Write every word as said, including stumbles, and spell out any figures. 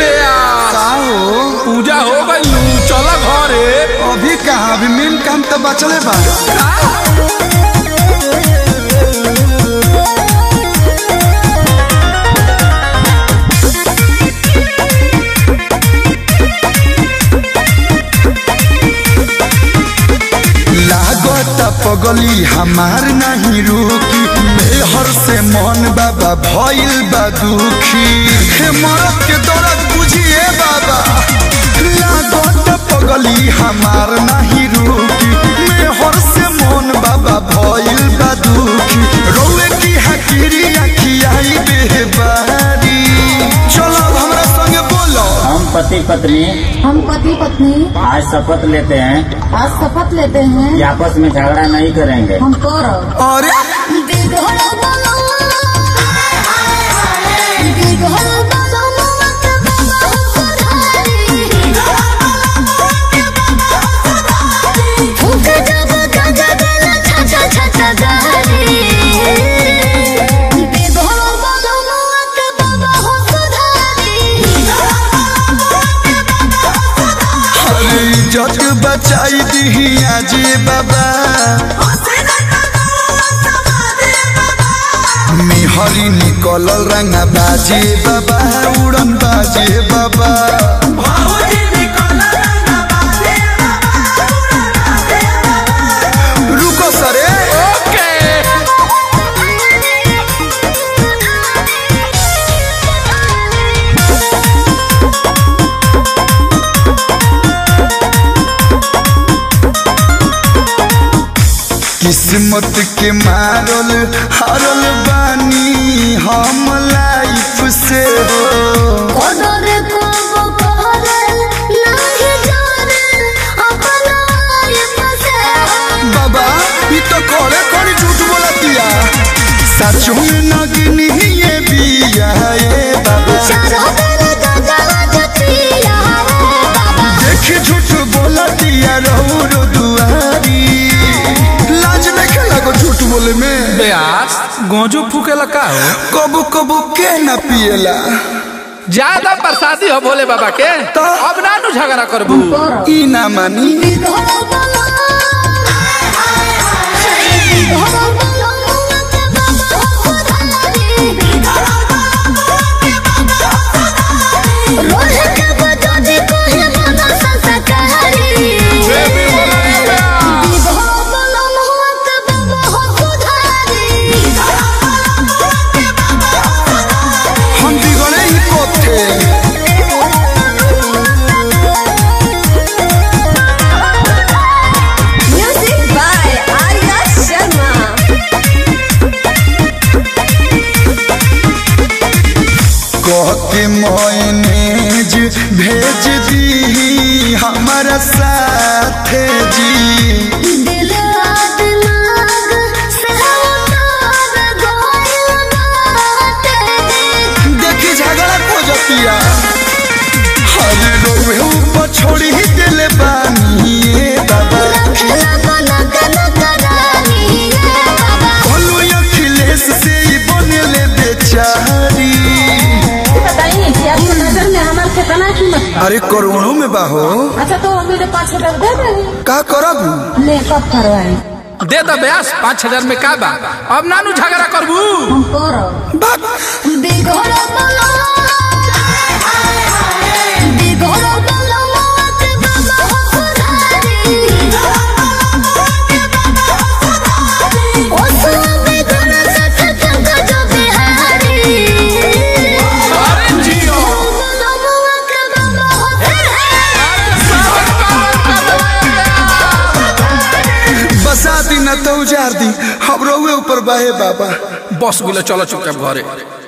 बेया का हो पूजा हो गई चला घरे। अभी कहाँ अभी मेन काम तो बचले बा। पगली हमार नहीं रुकी मेहर से मन बाबा भइल बा दुखी। हे मरद के दर्द बुझिए बाबा लागत पगली हमार नहीं रुकी मेहर से मन बाबा भइल बा दुखी। रोए की हकीरी अखियाई बेबारी चलो हमरा संगे बोलो। हम पति पत्नी हम पति पत्नी आज शपथ लेते हैं आज शपथ लेते हैं कि आपस में झगड़ा नहीं करेंगे। हम करो अरे जग बचाई दी आज बाबा मिहरी निकल रंगा बाजे बाबा उड़न बाजे बाबा। रुको सरे ओके किस्मत के मारल हारल बानी हम लाइफ से हो। बाबा ये तो कोड़े कोड़ी झूठ बोला दिया सचो में नगनी ये बिया ये बाबा देख झूठ बोला दिया रो रो दुआरी झूठ बोले में बेयास गोजू फूकेला का हो कबू कबू के न पिएला ज्यादा प्रसादी हो भोले बाबा के तो अब ना नु झगड़ा करबू ई ना मानी। के मोइनेज भेज दी हमारा साथ जी दिल देखी झगड़ा को जतिया हर रोवे ऊपर छोड़ी दिल बानी बाबा बोलो अखिलेश से ही बनले बेचारी। अरे करोड़ों में बाहो। अच्छा तो मेरे पाँच हजार दे देंगे का करब ले कब करवाई दे दो बेयास पाँच हजार में का बा अब ना नु झगड़ा करबू हम करो। बसा दी न तो उजार दी हम रोवे ऊपर बाहे बाबा बस गुलो चलो चुपचाप घरे।